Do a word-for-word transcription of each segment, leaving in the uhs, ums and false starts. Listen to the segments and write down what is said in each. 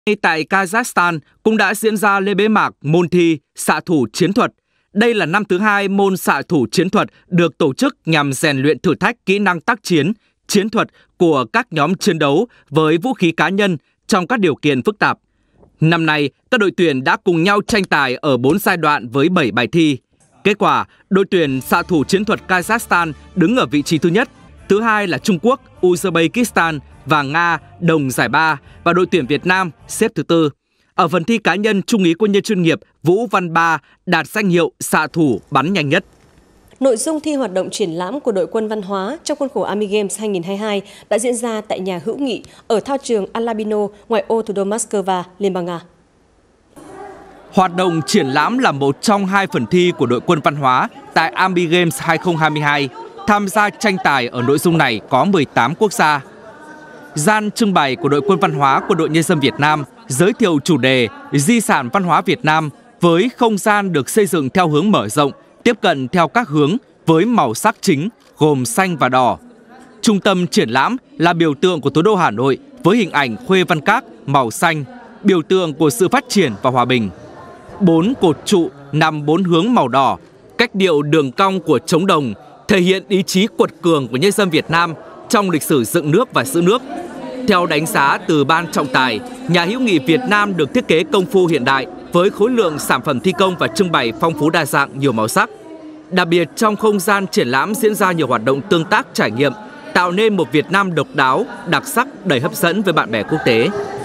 Tại Kazakhstan cũng đã diễn ra lễ bế mạc môn thi xạ thủ chiến thuật. Đây là năm thứ hai môn xạ thủ chiến thuật được tổ chức nhằm rèn luyện thử thách kỹ năng tác chiến, chiến thuật của các nhóm chiến đấu với vũ khí cá nhân trong các điều kiện phức tạp. Năm nay, các đội tuyển đã cùng nhau tranh tài ở bốn giai đoạn với bảy bài thi. Kết quả, đội tuyển xạ thủ chiến thuật Kazakhstan đứng ở vị trí thứ nhất, thứ hai là Trung Quốc, Uzbekistan và Nga đồng giải ba và đội tuyển Việt Nam xếp thứ tư. Ở phần thi cá nhân, Trung úy quân nhân chuyên nghiệp Vũ Văn Ba đạt danh hiệu xạ thủ bắn nhanh nhất. Nội dung thi hoạt động triển lãm của đội quân văn hóa trong khuôn khổ Army Games hai nghìn không trăm hai mươi hai đã diễn ra tại nhà hữu nghị ở thao trường Alabino, ngoại ô thủ đô Moscow, Liên bang Nga. Hoạt động triển lãm là một trong hai phần thi của đội quân văn hóa tại Army Games hai không hai hai. Tham gia tranh tài ở nội dung này có mười tám quốc gia. Gian trưng bày của đội quân văn hóa Quân đội Nhân dân Việt Nam giới thiệu chủ đề Di sản văn hóa Việt Nam với không gian được xây dựng theo hướng mở rộng, tiếp cận theo các hướng với màu sắc chính gồm xanh và đỏ. Trung tâm triển lãm là biểu tượng của thủ đô Hà Nội với hình ảnh Khuê Văn Các màu xanh, biểu tượng của sự phát triển và hòa bình. Bốn cột trụ nằm bốn hướng màu đỏ, cách điệu đường cong của trống đồng thể hiện ý chí quật cường của nhân dân Việt Nam trong lịch sử dựng nước và giữ nước. Theo đánh giá từ ban trọng tài, nhà hữu nghị Việt Nam được thiết kế công phu hiện đại với khối lượng sản phẩm thi công và trưng bày phong phú đa dạng nhiều màu sắc. Đặc biệt trong không gian triển lãm diễn ra nhiều hoạt động tương tác trải nghiệm, tạo nên một Việt Nam độc đáo, đặc sắc, đầy hấp dẫn với bạn bè quốc tế.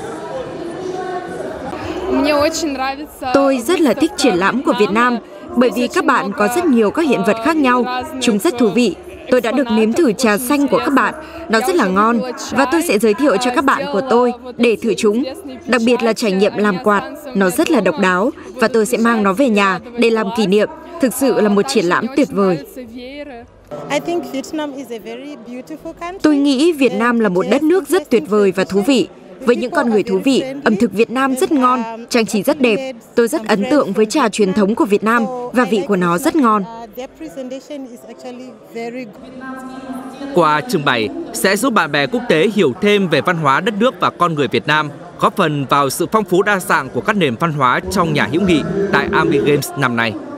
Tôi rất là thích triển lãm của Việt Nam bởi vì các bạn có rất nhiều các hiện vật khác nhau, chúng rất thú vị. Tôi đã được nếm thử trà xanh của các bạn, nó rất là ngon và tôi sẽ giới thiệu cho các bạn của tôi để thử chúng. Đặc biệt là trải nghiệm làm quạt, nó rất là độc đáo và tôi sẽ mang nó về nhà để làm kỷ niệm. Thực sự là một triển lãm tuyệt vời. Tôi nghĩ Việt Nam là một đất nước rất tuyệt vời và thú vị. Với những con người thú vị, ẩm thực Việt Nam rất ngon, trang trí rất đẹp. Tôi rất ấn tượng với trà truyền thống của Việt Nam và vị của nó rất ngon. Qua trưng bày sẽ giúp bạn bè quốc tế hiểu thêm về văn hóa đất nước và con người Việt Nam, góp phần vào sự phong phú đa dạng của các nền văn hóa trong nhà hữu nghị tại Army Games năm nay.